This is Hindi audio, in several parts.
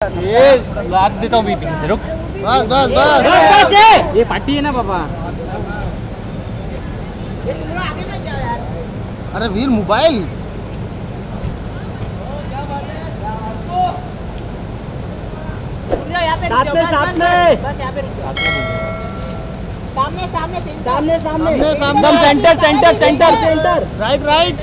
ये लाद देता हूँ बीपी से, रुक। बस बस बस ये पार्टी है ना पापा। अरे वीर मोबाइल साथ में सामने सामने सामने एकदम centre centre centre centre right right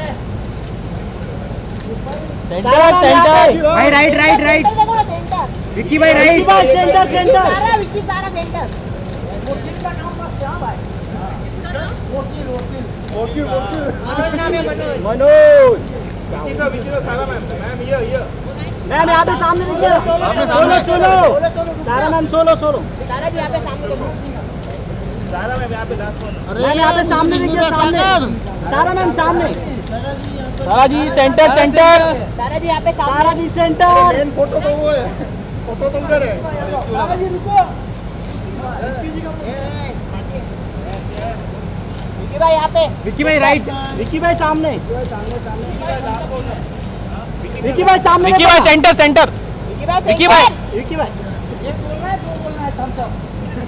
centre centre भाई, राइट राइट राइट विक्की भाई, राइट सेंटर सेंटर सारा सेंटर। मनोज मैम यहाँ पे सामने देखिए, solo solo Sara ma'am, solo solo Sara ji यहाँ पे सामने देखो। मैम यहाँ पे सामने देखिए, सामने सारा मैम सामने, सारा जी सेंटर सेंटर, सारा जी यहाँ पे सारा जी सेंटर। फोटो तो वो है, फोटो तुम करे। विक्की भाई यहाँ पे, विक्की भाई राइट, विक्की भाई सामने, विक्की भाई सामने, विक्की भाई सेंटर सेंटर, विक्की भाई, विक्की भाई एक बोलना है, दो बोलना है, थम्स अप।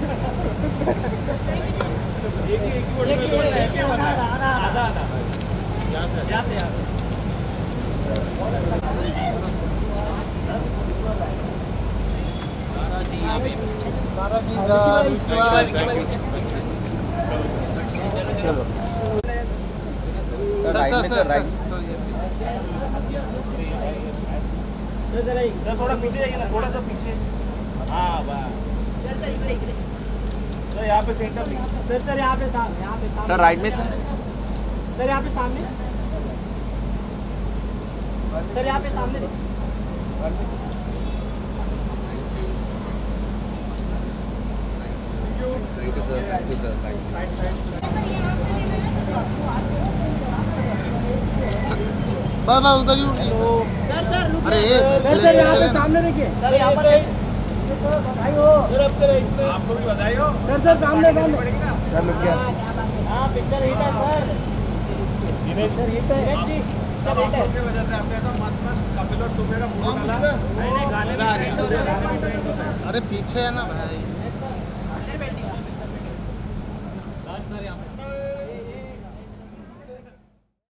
थोड़ा पीछे जाइए ना, थोड़ा सा पीछे। हाँ बस सर, यहाँ पे सेंटर सर यहाँ पे सामने, यहाँ पे सामने सर, राइट में सर यहाँ पे सामने, सर यहाँ पे सामने बस बस उधर ही। अरे सर यहाँ पे सामने देखिए, सर यहाँ पर आपको भी बधाई हो सर सामने सामने सर। लग गया। हाँ पिक्चर हिट है सर, पिक्चर हिट है जी, सर हिट है। की वजह से आपने ऐसा मस्त मस्त कपिल और सुबह का फोटो डाला। नहीं गाने में अरे पीछे है ना भाई। सर यहाँ पे